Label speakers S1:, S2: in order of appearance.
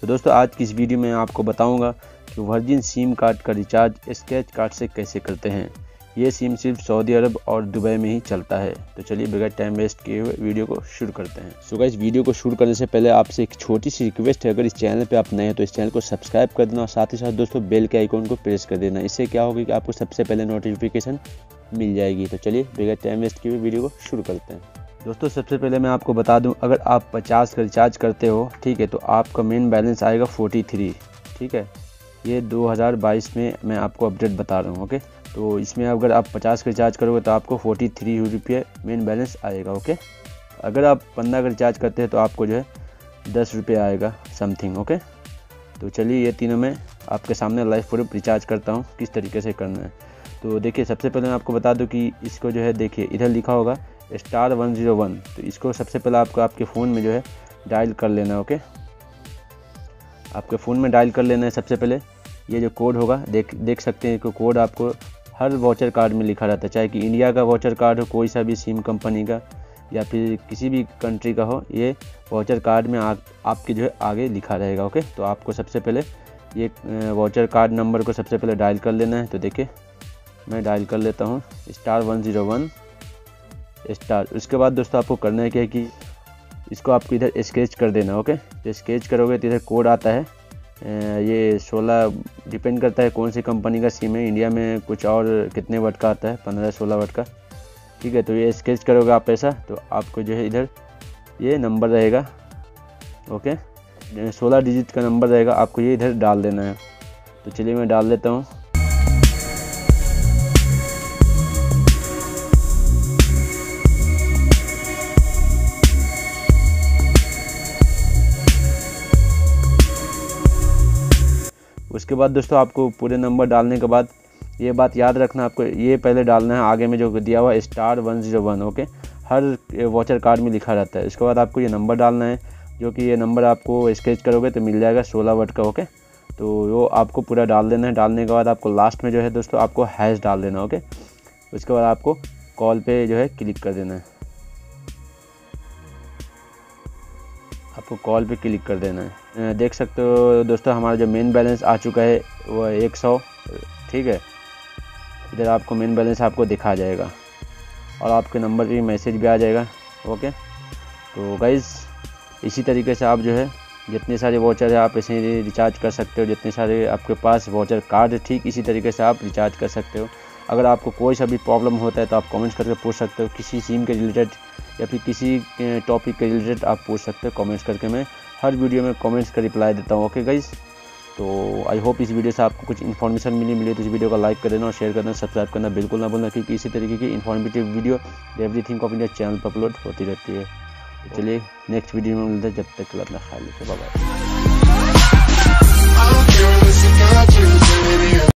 S1: तो दोस्तों आज की इस वीडियो में आपको बताऊंगा कि वर्जिन सिम कार्ड का रिचार्ज स्क्रैच कार्ड से कैसे करते हैं। ये सिम सिर्फ सऊदी अरब और दुबई में ही चलता है। तो चलिए बगैर टाइम वेस्ट किए हुए वीडियो को शुरू करते हैं। सो गाइस, वीडियो को शुरू करने से पहले आपसे एक छोटी सी रिक्वेस्ट है, अगर इस चैनल पे आप नए हैं तो इस चैनल को सब्सक्राइब कर देना और साथ ही साथ दोस्तों बेल के आइकॉन को प्रेस कर देना। इससे क्या होगा कि आपको सबसे पहले नोटिफिकेशन मिल जाएगी। तो चलिए बगैर टाइम वेस्ट किए हुए वीडियो को शुरू करते हैं। दोस्तों सबसे पहले मैं आपको बता दूं, अगर आप 50 का रिचार्ज करते हो, ठीक है, तो आपका मेन बैलेंस आएगा 43। ठीक है, ये 2022 में मैं आपको अपडेट बता रहा हूँ। ओके, तो इसमें अगर आप 50 का रिचार्ज करोगे तो आपको 43 रुपये मेन बैलेंस आएगा। ओके, अगर आप 15 का रिचार्ज करते हैं तो आपको जो है 10 रुपये आएगा समथिंग। ओके, तो चलिए ये तीनों मैं आपके सामने लाइव प्रूफ रिचार्ज करता हूँ किस तरीके से करना है। तो देखिए, सबसे पहले मैं आपको बता दूं कि इसको जो है, देखिए इधर लिखा होगा *101। तो इसको सबसे पहले आपको आपके फ़ोन में जो है डायल कर लेना है। ओके, आपके फ़ोन में डायल कर लेना है। सबसे पहले ये जो कोड होगा देख सकते हैं कि कोड आपको हर वाउचर कार्ड में लिखा रहता है, चाहे कि इंडिया का वाउचर कार्ड हो, कोई सा भी सिम कंपनी का या फिर किसी भी कंट्री का हो, ये वाउचर कार्ड में आपके जो है आगे लिखा रहेगा। ओके, तो आपको सबसे पहले ये वाउचर कार्ड नंबर को सबसे पहले डायल कर लेना है। तो देखिए मैं डायल कर लेता हूँ *101#। उसके बाद दोस्तों आपको करना है क्या है कि इसको आपको इधर स्केच कर देना। ओके, तो स्केच करोगे तो इधर कोड आता है। ये 16 डिपेंड करता है कौन सी कंपनी का सिम है। इंडिया में कुछ और कितने वाट का आता है, 15-16 वाट का। ठीक है, तो ये स्केच करोगे आप ऐसा, तो आपको जो है इधर ये नंबर रहेगा। ओके, 16 डिजिट का नंबर रहेगा, आपको ये इधर डाल देना है। तो चलिए मैं डाल देता हूँ। उसके बाद दोस्तों आपको पूरे नंबर डालने के बाद ये बात याद रखना, आपको ये पहले डालना है आगे में जो दिया हुआ है *101। ओके, हर वाउचर कार्ड में लिखा रहता है। इसके बाद आपको ये नंबर डालना है, जो कि ये नंबर आपको स्केच करोगे तो मिल जाएगा 16 वाट का। ओके, तो वो आपको पूरा डाल देना है। डालने के बाद आपको लास्ट में जो है दोस्तों आपको हैश डाल देना। ओके, उसके बाद आपको कॉल पे जो है क्लिक कर देना है। आपको कॉल पे क्लिक कर देना है। देख सकते हो दोस्तों हमारा जो मेन बैलेंस आ चुका है वो 100। ठीक है, इधर आपको मेन बैलेंस आपको दिखा जाएगा और आपके नंबर पे मैसेज भी आ जाएगा। ओके, तो गाइज़ इसी तरीके से आप जो है जितने सारे वाउचर है आप ऐसे ही रिचार्ज कर सकते हो। जितने सारे आपके पास वाउचर कार्ड है, ठीक इसी तरीके से आप रिचार्ज कर सकते हो। अगर आपको कोई सा भी प्रॉब्लम होता है तो आप कमेंट्स करके पूछ सकते हो, किसी सिम के रिलेटेड या फिर किसी टॉपिक के रिलेटेड आप पूछ सकते हो कमेंट्स करके। मैं हर वीडियो में कमेंट्स का रिप्लाई देता हूँ। ओके गाइस, तो आई होप इस वीडियो से आपको कुछ इन्फॉर्मेशन मिली तो इस वीडियो को लाइक कर देना और शेयर करना, सब्सक्राइब करना बिल्कुल ना भूलना, क्योंकि इसी तरीके की informative video everything of India channel पर अपलोड होती रहती है। तो चलिए नेक्स्ट वीडियो में मिलते हैं, जब तक के लिए अपना ख्याल रखिए। Bye bye.